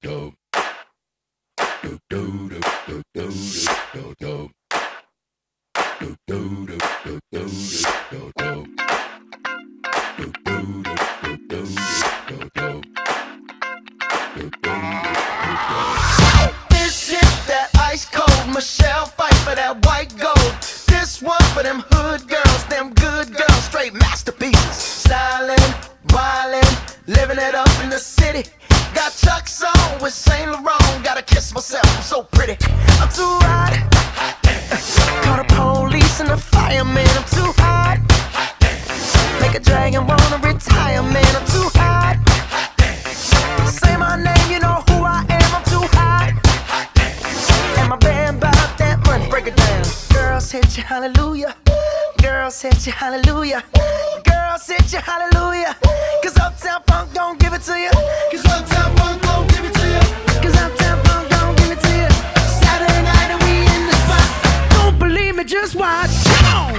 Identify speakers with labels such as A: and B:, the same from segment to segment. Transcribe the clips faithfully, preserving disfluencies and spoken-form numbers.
A: This shit that ice cold, Michelle fight for that white gold. This one for them hood girls, them good girls, straight masterpieces. Stylin', wildin', living it up in the city. Got Chuck's on with Saint Laurent. Gotta kiss myself, I'm so pretty. I'm too hot. Call the police and the fireman. I'm too hot. Make a dragon wanna retire, man. I'm too hot. Say my name, you know who I am. I'm too hot. And my band bought that money. Break it down. Girls hit you, hallelujah. Girls hit you, hallelujah. Girls hit you, hallelujah. Cause Uptown Funk don't give it to you. Cause Uptown Funk don't give it to you. Cause Uptown Funk don't give it to you. Saturday night and we in the spot. Don't believe me, just watch. Come on.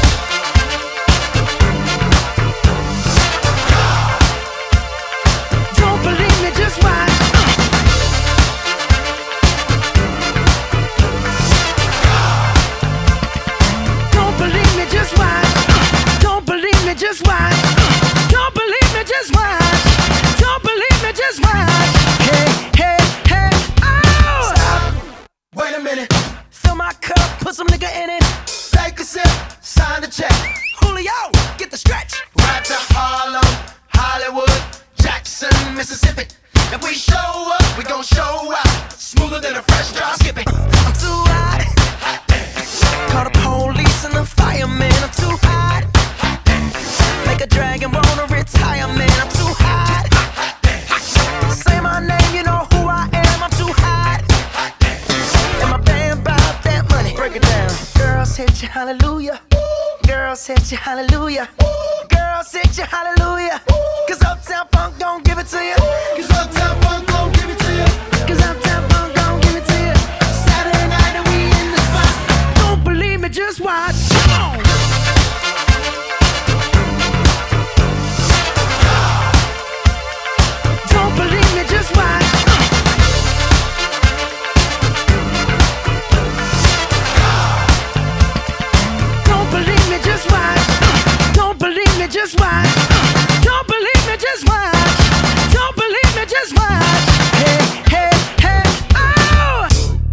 A: Don't believe me, just watch. Don't believe me, just watch. Don't believe me, just watch. Don't believe me, just watch. Don't believe me, just watch. Hey, hey, hey, oh! Stop. Wait a minute. Fill my cup, put some nigga in it. Take a sip, sign the check. Julio, get the stretch. Right to Harlem, Hollywood, Jackson, Mississippi. If we show up, we gon' show out. Smoother than a fresh drop skipping. I'm too hot. Call the police and the fireman. I'm too hot. Make a dragon wanna retire, man. I'm too hot. Say my name, you know who I am. I'm too hot. And my band bought that money. Break it down. Girls hit you, hallelujah. Girls hit you, hallelujah. Girls hit you, hallelujah. Cause Uptown Funk don't give it to you. Cause Uptown Funk don't give it to you. Cause Uptown Funk don't give it to you. Saturday night and we in the spot. Don't believe me, just watch. Come on. Don't believe me, just watch. Don't believe me, just watch. Don't believe me, just watch. Don't believe me, just watch. Don't believe me, just watch. Hey, hey, hey, oh!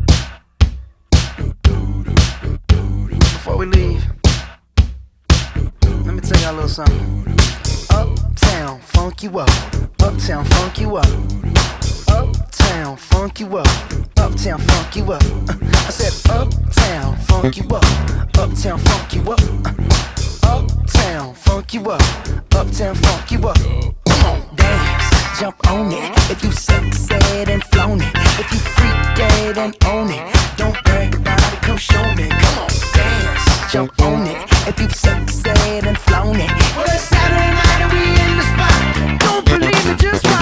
A: Before we leave, let me tell y'all a little something. Uptown, funk you up. Uptown, funk you up. Uptown, funk you up. Uptown, funk you up. I said Uptown, funk you up. Uptown, funk you up. Uptown, funk you up. Uptown, funk you up. Come on, dance, jump on it. If you sexed and flown it, if you freaked dead and own it, don't brag about it, come show me. Come on, dance, jump on it. If you sexed and flown it, well, it's Saturday night and we in the spot. Don't believe it, just